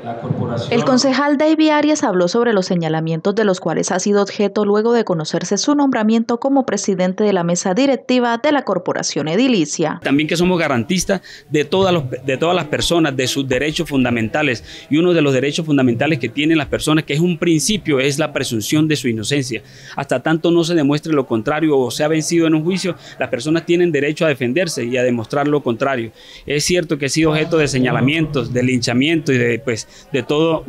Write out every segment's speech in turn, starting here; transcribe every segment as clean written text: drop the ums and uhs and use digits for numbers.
La corporación... El concejal David Arias habló sobre los señalamientos de los cuales ha sido objeto luego de conocerse su nombramiento como presidente de la mesa directiva de la corporación edilicia. También que somos garantistas de todas las personas, de sus derechos fundamentales, y uno de los derechos fundamentales que tienen las personas, que es un principio, es la presunción de su inocencia. Hasta tanto no se demuestre lo contrario o sea vencido en un juicio, las personas tienen derecho a defenderse y a demostrar lo contrario. Es cierto que he sido objeto de señalamientos, de linchamiento y de todo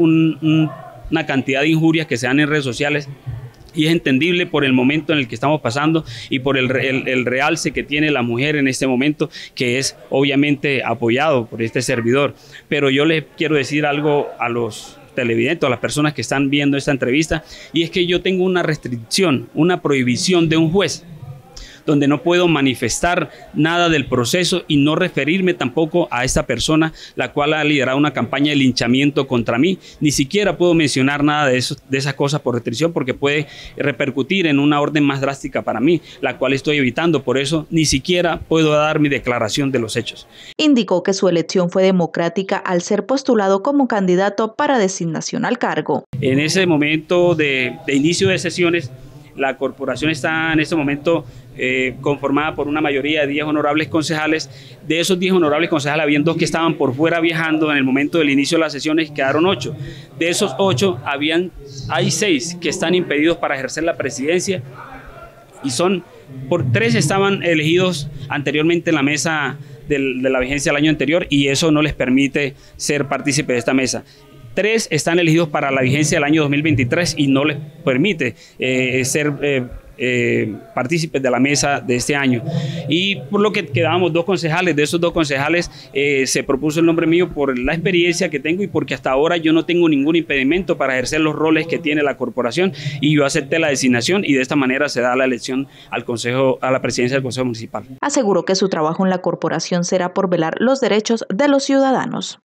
una cantidad de injurias que se dan en redes sociales, y es entendible por el momento en el que estamos pasando y por el realce que tiene la mujer en este momento, que es obviamente apoyado por este servidor. Pero yo les quiero decir algo a los televidentes, a las personas que están viendo esta entrevista, y es que yo tengo una restricción, una prohibición de un juez, donde no puedo manifestar nada del proceso y no referirme tampoco a esta persona, la cual ha liderado una campaña de linchamiento contra mí. Ni siquiera puedo mencionar nada de esas cosas por restricción, porque puede repercutir en una orden más drástica para mí, la cual estoy evitando. Por eso ni siquiera puedo dar mi declaración de los hechos. Indicó que su elección fue democrática al ser postulado como candidato para designación al cargo. En ese momento de inicio de sesiones, la corporación está en este momento conformada por una mayoría de 10 honorables concejales. De esos 10 honorables concejales, habían 2 que estaban por fuera viajando en el momento del inicio de las sesiones, quedaron 8. De esos 8, hay 6 que están impedidos para ejercer la presidencia, y 3 estaban elegidos anteriormente en la mesa de la vigencia del año anterior, y eso no les permite ser partícipe de esta mesa. 3 están elegidos para la vigencia del año 2023 y no les permite ser partícipes de la mesa de este año. Y por lo que quedábamos 2 concejales. De esos 2 concejales se propuso el nombre mío por la experiencia que tengo y porque hasta ahora yo no tengo ningún impedimento para ejercer los roles que tiene la corporación, y yo acepté la designación, y de esta manera se da la elección a la presidencia del Consejo Municipal. Aseguró que su trabajo en la corporación será por velar los derechos de los ciudadanos.